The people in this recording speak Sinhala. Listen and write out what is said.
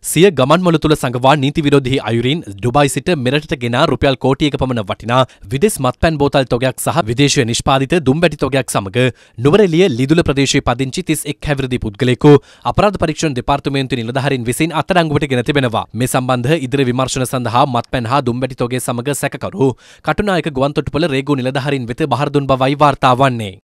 සිය ගමන් මළු තුළ සංගවා නීති විරෝධී අයුරින් ඩුබායි සිට මෙරටට ගෙන රුපියල් කෝටියක පමණ වටිනා විදෙස් මත්පැන් බෝතල් තොගයක් සහ විදේශීය නිෂ්පාදිත දුම්බැටි තොගයක් සමග නුවරඑළිය ලිදුල ප්‍රදේශයේ පදිංචි 31 හැවිරිදි පුද්ගලයෙකු අපරාධ පරීක්ෂණ දෙපාර්තමේන්තුවේ නිලධාරීන් විසින් අත්අඩංගුවට ගෙන තිබෙනවා. මේ සම්බන්ධ ඉදිරි විමර්ශන සඳහා මත්පැන් හා දුම්බැටි තොගය සමග සැකකරු කටුනායක ගුවන්තොටුපළ රේගු නිලධාරීන් වෙත බහර දුන් බවයි වාර්තා වන්නේ.